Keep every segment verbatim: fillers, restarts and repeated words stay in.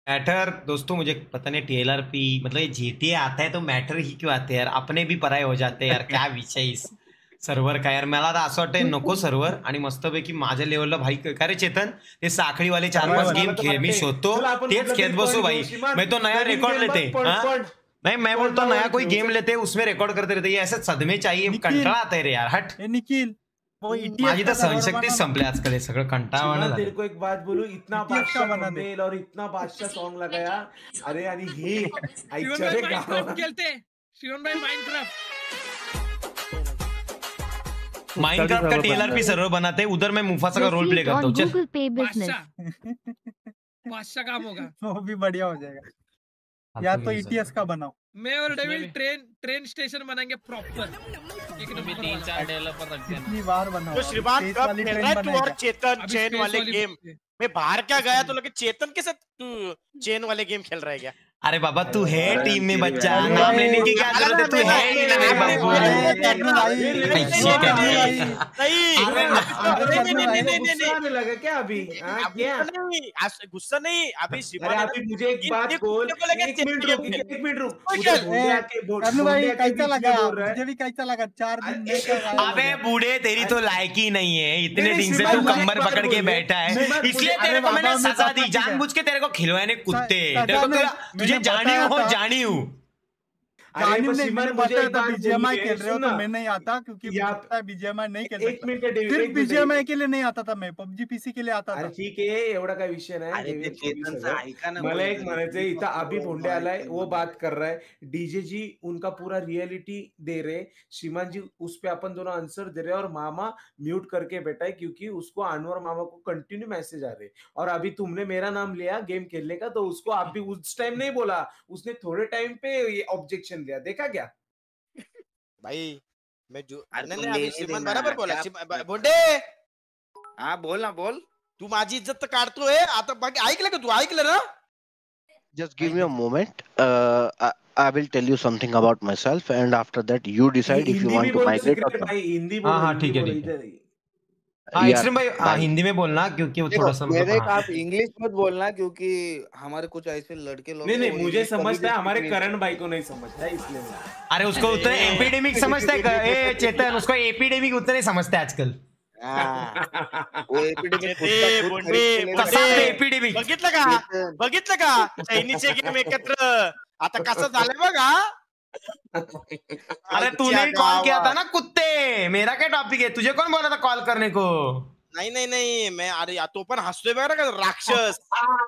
Matter दोस्तों मुझे पता नहीं टीएलआरपी मतलब ये जीटीए आता है तो मैटर ही क्यों आते हैं यार, अपने भी पराय हो जाते यार. क्या विषय इस सर्व्हर काय यार. मला आता असं वाटतंय नको सर्व्हर आणि मस्तपैकी माझ्या लेवलला भाई काय रे चेतन ते साखळीवाले चार पाच गेम खेळ मी शोधतो तेच खेळत बसो भाई. मैं तो नया रिकॉर्ड लेते नहीं, मैं बोलता हूँ नया कोई गेम लेते उसमें रिकॉर्ड करते रहते. ये ऐसे सदमे चाहिए, कंटाळा आता है रे यार. हट निखिल माझी तर सहनशक्ती संपली आजकाल. हे सगळं कंटाळवाणं तेरे को एक बात बोलू, इतना बादशाह मेल और इतना बादशाह सॉन्ग लगाया. अरे आणि हे आईचरे गाव खेलते शिवन भाई माइनक्राफ्ट माइनक्राफ्ट का टीएलआरपी सर्वर बनाते हैं, उधर मैं मुफासा का रोल प्ले करता हूँ. चल बादशाह काम होगा, वो भी बढ़िया हो जाएगा. या तो ईटीएस का बनाओ. मैं और डेविल ट्रेन ट्रेन स्टेशन बनाएंगे प्रॉपर. एक नंबर तीन चार डेवलपर रख देना. कितनी बार बनाओ. तो श्रीमान कब खेल रहा है तू और चेतन चेन वाले गेम? मैं बाहर क्या गया तो लगे चेतन के साथ तू चेन वाले गेम खेल रहा है क्या? अरे बाबा तू है टीम में बच्चा, नाम लेने की क्या जरूरत है, तू है ही ना मेरे बाबू. नहीं लगा क्या अभी? गुस्सा नहीं अभी. अभी मुझे एक बात बोल, एक मिनट रुक एक मिनट रुक. भाई कैसा लगा? मुझे भी कैसा लगा? चार दिन. अबे बूढ़े तेरी तो लायकी नहीं है, इतने दिन से तू कमर पकड़ के बैठा है इसलिए तेरे को मैंने सजा दी जानबूझ के. तेरे को खिलवाने कुत्ते, तेरे को तुझे जानी हो जानी हूँ. बीजीएमआई खेल रहे हो तो मैं नहीं आता क्योंकि बीजीएमआई नहीं खेल सकता. सिर्फ बीजीएमआई के लिए नहीं आता था मैं, पबजी पीसी के लिए आता था. ठीक आहे, एवढा काय विषय नाही. मला एक म्हणायचंय, इथं अभी भोंडे आलाय, वो बात कर रहा है. डीजे जी उनका पूरा रियलिटी दे रहे, श्रीमान जी उस पे अपन दोनों आंसर दे रहे और मामा म्यूट करके बैठा है क्योंकि उसको अनवर मामा को कंटिन्यू मैसेज आ रहे. और अभी तुमने मेरा नाम लिया गेम खेलने का तो उसको आप भी उस टाइम नहीं बोला, उसने थोड़े टाइम पे ऑब्जेक्शन लिया. देखा क्या भाई? मैं जो अभी श्रीमान बराबर बोला. भोंडे हा बोल ना बोल. तू माझी इज्जत तर काढतोय आता. बाकी ऐकलं का तू? ऐकलं ना? Just give me a moment. Uh, I, I will tell you something about myself, and after that, you decide if you want to migrate or not. Hindi हाँ हाँ ठीक है ठीक है. हाँ एक्सट्रीम भाई हाँ हिंदी में बोलना क्योंकि वो थोड़ा सा मेरे आप इंग्लिश मत बोलना क्योंकि हमारे कुछ ऐसे लड़के लोग. नहीं नहीं मुझे समझता है, हमारे करण भाई को नहीं समझता है इसलिए. अरे उसको उतना एपिडेमिक समझता है. ए चेतन उसको एपिडेमिक उतना नहीं समझता है आजकल. वो एपिडेमिक एपिडेमिक बघितलं का? बघितलं का? चायनीजचे गेम एकत्र आता कसं झालंय बघा. अरे तूने कॉल किया था ना कुत्ते. मेरा क्या टॉपिक है? तुझे कौन बोला था कॉल करने को? नहीं नहीं नहीं मैं अरे तो पण हसतोय बघा का राक्षस.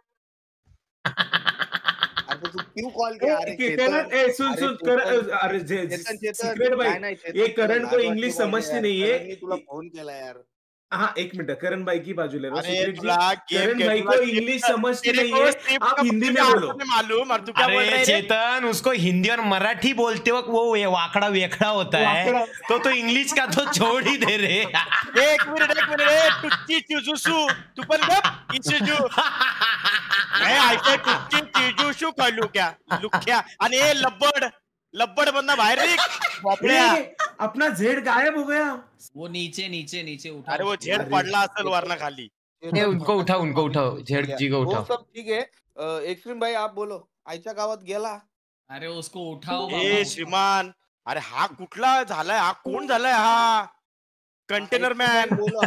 अरे तू क्यों कॉल किया? अरे सुन सुन कर. अरे सिक्रेट भाई ये करण को इंग्लिश समझती नहीं है. तुला फोन केला यार. हाँ एक मिनट, करण भाई की बाजू ले रहा हूँ. करण भाई को इंग्लिश समझती नहीं है, आप हिंदी में बोलो. मालूम और तू क्या बोल रहे हैं? चेतन उसको हिंदी और मराठी बोलते वक्त वो वाकड़ा वेखड़ा होता है तो तो इंग्लिश का तो छोड़ ही दे रहे. एक मिनिट एक मिनिट. तुझी चिजूसू तू पण गप इचजू. मैं ऐसे तुझी चिजूसू कळू क्या लुख्या आणि हे लब्बड लब्बड बंदा बाहेर निघ. बापड्या अपना झेड गायब हो गया. वो नीचे नीचे नीचे उठा. अरे वो झेड पडला असेल वरना खाली. उनको उठाओ उनको उठाओ. झेड जी को उठाओ. सब ठीक है. एक्सट्रीम भाई आप बोलो. आईच्या गावात गेला. अरे उसको उठाओ. ए श्रीमान अरे हा कुठला झालाय? हा कोण झालाय? हा कंटेनर मॅन. बोलो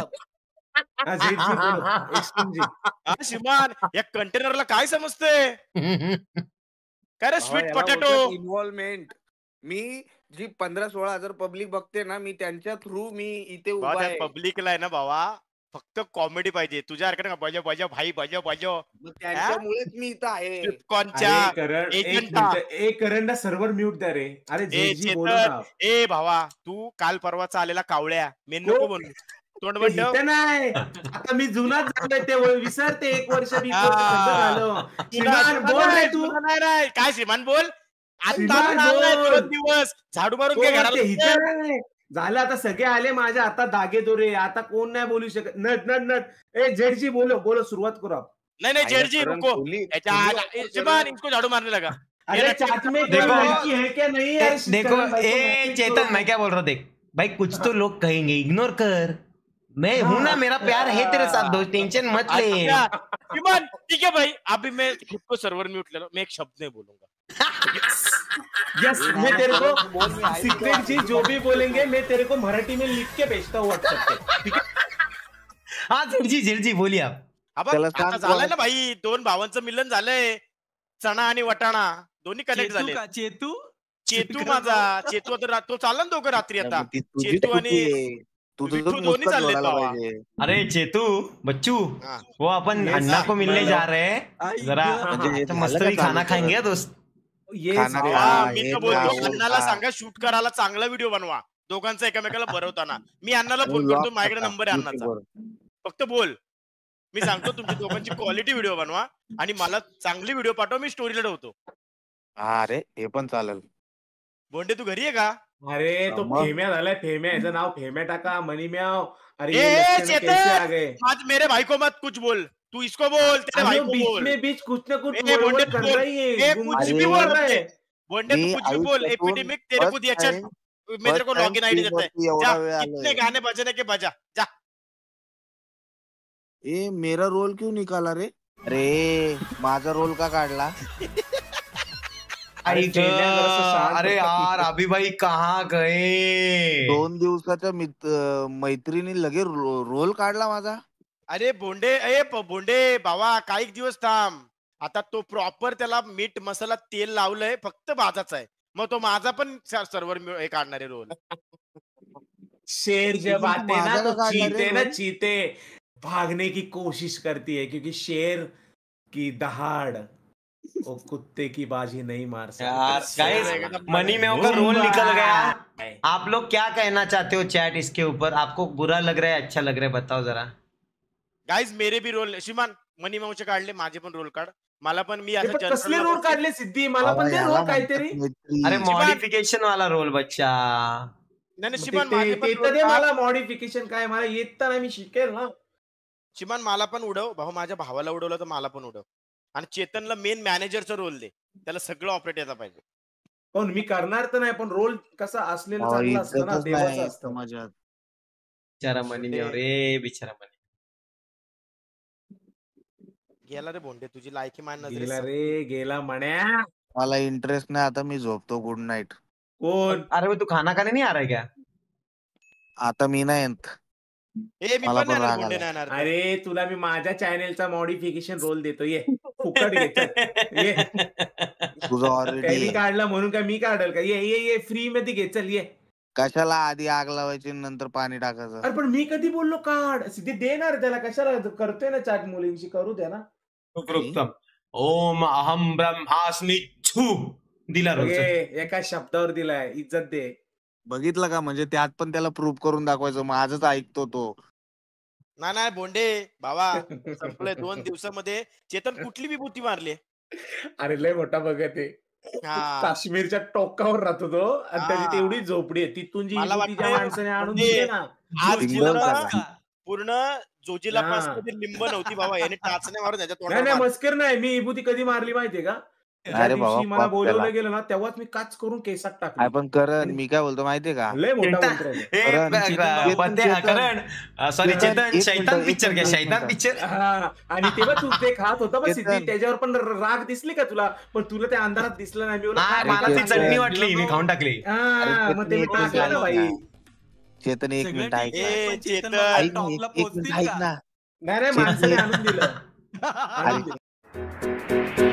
श्रीमान या कंटेनरला काय समजते? काय रे स्वीट पोटॅटो? इन्व्हॉल्वमेंट. मी जी पंधरा सोळा हजार पब्लिक बघते ना, मी त्यांच्या थ्रू मी इथे उभा आहे. पब्लिकला आहे ना बाबा फक्त कॉमेडी पाहिजे. तुझ्यासारखं ना बजा बजा भाई बजा बजा. त्यांच्यामुळेच मी इथं आहे. कोणच्या एक करणला सर्व्हर म्यूट द्या रे. अरे ए भावा तू काल परवाचा आलेला कावळ्या मेन नको बनू. तोंड बंद नाही. आता मी जुनाच झालोय ते विसरते. एक वर्ष झालं. बोल रे तू. नाही काय श्रीमान बोल. आता दिवस झाडू मारून झालं. आता सगळे आले माझ्या आता धागे दोरे. आता कोण नाही बोलू शकत. नट नट नट ए झेडजी बोलो बोलो सुरुवात करू आप. नहीं नहीं जेडजी रुको. श्रीमान इसको झाड़ू मारने लगा. अरे चाट में कोई लड़की है क्या? नहीं है. देखो ए चेतन मैं क्या बोल रहा हूँ देख भाई कुछ तो लोग कहेंगे इग्नोर कर. मैं हूं ना, मेरा प्यार है तेरे साथ दोस्त, टेंशन मत ले। विमान ठीक है भाई, अभी मैं खुद को सर्वर म्यूट ले रहा हूँ, मैं एक शब्द नहीं बोलूंगा। यस, मैं तेरे को सीक्रेट जी जो भी बोलेंगे मैं तेरे को मराठी में लिख के भेजता हूँ व्हाट्सएप पे, ठीक है? हा झेडजी झेडजी बोलिए आप. आपण आता झालंय ना भाई, दोन भावांचं मिलन झालंय, चणा आणि वटाणा दोन्ही कनेक्ट झाले. चेतू चेतू माझा चेतू आता तो चालला ना दोघं रात्री आता, चेतू आणि विठू दोन्ही चालले भावा. अरे चेतू बच्चू वो अपन अन्ना को मिलने जा रहे हैं, जरा मस्त भी खाना खाएंगे दोस्त. मी तर बोलतो अन्नाला सांगा शूट करायला चांगला व्हिडिओ बनवा दोघांचा एकमेकाला भरवताना. मी अन्नाला फोन करतो, माझ्याकडे नंबर आहे अन्नाचा, फक्त बोल, मी सांगतो तुमची दोघांची क्वालिटी व्हिडिओ बनवा आणि मला चांगली व्हिडिओ पाठव, मी स्टोरीला ठेवतो. अरे हे पण चालेल. बोंडे तू घरी आहे का? अरे तो फेम्या झालाय, फेम्या, याचं नाव फेम्या टाका, मनी म्याव. अरे आज मेरे भाई को मत कुछ बोल, तू इसको बोल, तेरे भाई को बोल. में बीच कुछ ना कुछ बोंडे कर रहा है, कुछ भी बोल रहा है बोंडे, तू कुछ भी बोल. एपिडेमिक तेरे को दिया, चल मेरे को लॉगिन आईडी देता है, जा कितने गाने बजाने के बजा जा. ए मेरा रोल क्यों निकाला रे? अरे माझा रोल का काढला? अरे यार अभी भाई कहाँ गए? दोन दिवसाच्या मैत्रिणी लगे रोल काढला माझा. अरे बोंडे, ए बोंडे बाबा काही दिवस थांब, आता तो प्रॉपर त्याला मीठ मसाला तेल लावलंय, फक्त माझाच आहे, मग तो माझा पण सर्वर हे काढणारे रोल. शेर जब आते ना तो चीते ना चीते भागने की कोशिश करती है, क्योंकि शेर की दहाड़ वो कुत्ते की बाजी नहीं मार सकता. मनी मेव का रोल निकल गया. आप लोग क्या कहना चाहते हो चैट इसके ऊपर? आपको बुरा लग रहा है, अच्छा लग रहा है, बताओ जरा. गाइज मेरे भी रोल, श्रीमान मनी मेवचे काढले, माझे पण रोल काढ, मला पण. मी कसले रोल काढले सिद्धी? मला पण ते रोल काहीतरी. अरे मॉडिफिकेशन वाला रोल बच्चा. नाही श्रीमान मला मॉडिफिकेशन काय मला येत नाही, मी शिकेल ना. श्रीमान मला पण उडव भाऊ, माझ्या भावाला उडवलं तर मला पण उडव, आणि चेतनला मेन मॅनेजरचा रोल दे, त्याला सगळं ऑपरेट यायला पाहिजे. पण मी करणार तर नाही, पण रोल कसा असलेला चांगला असतं ना, देवाचं असतं. माझ्या बिचारा मनी मेव रे, बिचारा मनी गेला रे बोंडे, तुझी लायकी मान नजरे गेला रे, गेला मण्या. मला इंटरेस्ट नाही आता, मी झोपतो. Good night. कोण? अरे तू खाना खाने नहीं आ रहा है क्या? आता मी नाही येत. ए मी पण नाही बोंडे नाही येणार. अरे तुला मी माझ्या चॅनेलचा मॉडिफिकेशन रोल देतो, ये फुकट घे. ये तुझं ऑलरेडी काढला म्हणून काय मी काढल का? ये ये ये फ्री मध्ये घे, चल ये. कशाला आधी आग लावायची नंतर पाणी टाकायचं? अरे पण मी कधी बोललो काढ? सिद्धी देणार त्याला, कशाला करतोय ना चॅट, मुलींशी करू द्या ना. ओम अहम ब्रह्मास्मि छू दिला रोल. एका शब्दावर दिलाय, इज्जत दे. बघितलं का? म्हणजे त्यात पण त्याला प्रूफ करून दाखवायचं, माझंच ऐकतो तो. नाही नाही बोंडे बाबा, संपलंय. दोन दिवसामध्ये चेतन कुठली विभूती मारली? अरे लय मोठा बघत आहे, काश्मीरच्या टोकावर राहतो तो, आणि त्याची तेवढी झोपडी आहे, तिथून जी माणसाने आणून दिली ना, आज पूर्ण जोजीला पासून लिंब नव्हती बाबा, याने टाचणे मारून त्याच्या तोंडात. नाही मस्कर नाही, मी विभूती कधी मारली माहितीये का? अरे बाबा, मला बोलवलं गेलं ना तेव्हाच मी काच करून केसात टाकले. पण करण, मी काय बोलतो माहितीये का? लय मोठा करण, सॉरी चेतन, शैतान पिक्चर घ्या, शैतान पिक्चर. आणि तेव्हा तू ते खात होता बघ सिद्धी, त्याच्यावर पण राग दिसली का तुला? पण तुला त्या अंधारात दिसलं नाही. मला ती चटणी वाटली, मी खाऊन टाकली. मग ते टाकलं ना भाई. चेतन एक मिनिट ऐक, चेतन ऐक ना. नाही नाही, माणसाने आणून दिलं.